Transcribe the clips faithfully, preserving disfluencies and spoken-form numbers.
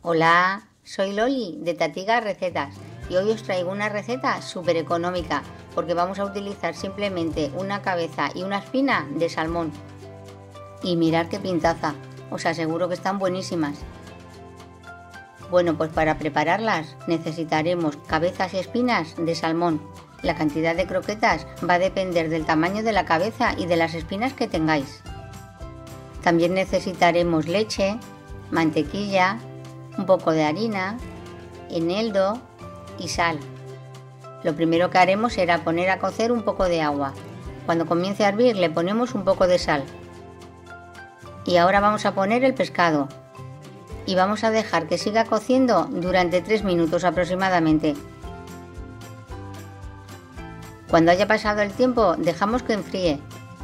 Hola, soy Loli de Tatiga Recetas y hoy os traigo una receta súper económica porque vamos a utilizar simplemente una cabeza y una espina de salmón. Y mirad qué pintaza, os aseguro que están buenísimas. Bueno, pues para prepararlas necesitaremos cabezas y espinas de salmón. La cantidad de croquetas va a depender del tamaño de la cabeza y de las espinas que tengáis. También necesitaremos leche, mantequilla, un poco de harina, eneldo y sal. Lo primero que haremos será poner a cocer un poco de agua. Cuando comience a hervir le ponemos un poco de sal. Y ahora vamos a poner el pescado. Y vamos a dejar que siga cociendo durante tres minutos aproximadamente. Cuando haya pasado el tiempo dejamos que enfríe.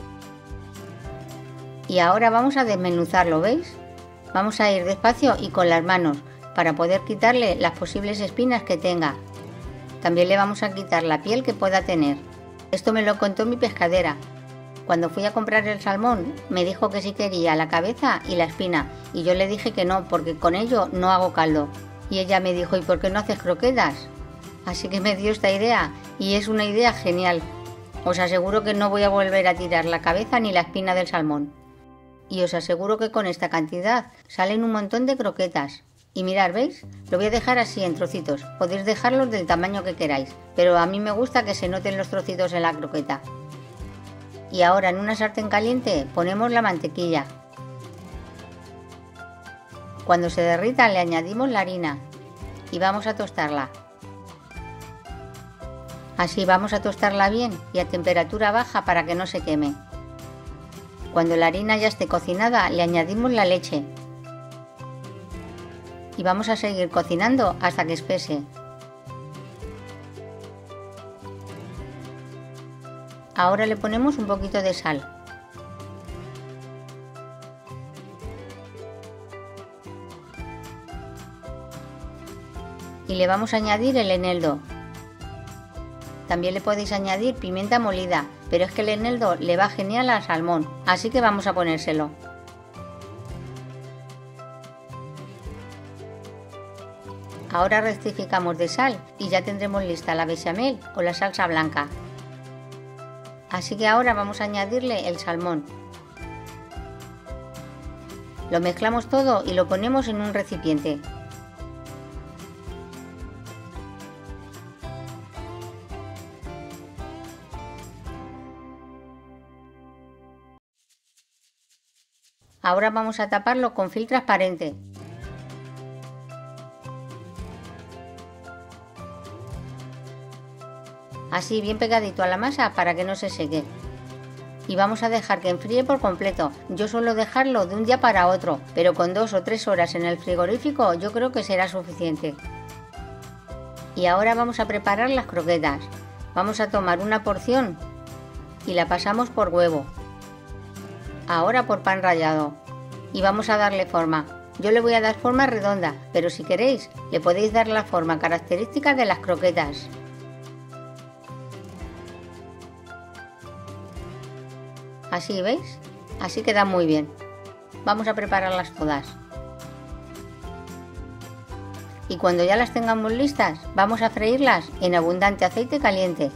Y ahora vamos a desmenuzarlo, ¿veis? Vamos a ir despacio y con las manos para poder quitarle las posibles espinas que tenga. También le vamos a quitar la piel que pueda tener. Esto me lo contó mi pescadera. Cuando fui a comprar el salmón me dijo que sí quería la cabeza y la espina y yo le dije que no porque con ello no hago caldo. Y ella me dijo, ¿y por qué no haces croquetas? Así que me dio esta idea y es una idea genial. Os aseguro que no voy a volver a tirar la cabeza ni la espina del salmón. Y os aseguro que con esta cantidad salen un montón de croquetas. Y mirad, ¿veis? Lo voy a dejar así en trocitos. Podéis dejarlos del tamaño que queráis, pero a mí me gusta que se noten los trocitos en la croqueta. Y ahora en una sartén caliente ponemos la mantequilla. Cuando se derrita le añadimos la harina y vamos a tostarla. Así vamos a tostarla bien y a temperatura baja para que no se queme. Cuando la harina ya esté cocinada le añadimos la leche y vamos a seguir cocinando hasta que espese. Ahora le ponemos un poquito de sal. Y le vamos a añadir el eneldo. También le podéis añadir pimienta molida, pero es que el eneldo le va genial al salmón, así que vamos a ponérselo. Ahora rectificamos de sal y ya tendremos lista la bechamel o la salsa blanca. Así que ahora vamos a añadirle el salmón. Lo mezclamos todo y lo ponemos en un recipiente. Ahora vamos a taparlo con film transparente. Así bien pegadito a la masa para que no se seque. Y vamos a dejar que enfríe por completo. Yo suelo dejarlo de un día para otro, pero con dos o tres horas en el frigorífico yo creo que será suficiente. Y ahora vamos a preparar las croquetas. Vamos a tomar una porción y la pasamos por huevo. Ahora por pan rallado y vamos a darle forma. Yo le voy a dar forma redonda, pero si queréis le podéis dar la forma característica de las croquetas. Así, ¿veis? Así queda muy bien. Vamos a prepararlas todas. Y cuando ya las tengamos listas, vamos a freírlas en abundante aceite caliente.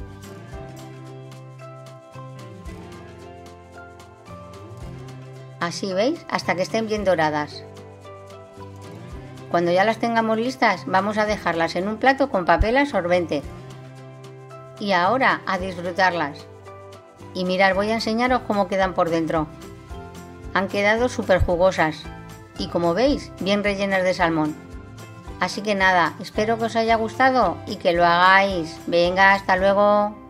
Así, ¿veis? Hasta que estén bien doradas. Cuando ya las tengamos listas, vamos a dejarlas en un plato con papel absorbente. Y ahora a disfrutarlas. Y mirad, voy a enseñaros cómo quedan por dentro. Han quedado súper jugosas. Y como veis, bien rellenas de salmón. Así que nada, espero que os haya gustado y que lo hagáis. Venga, hasta luego.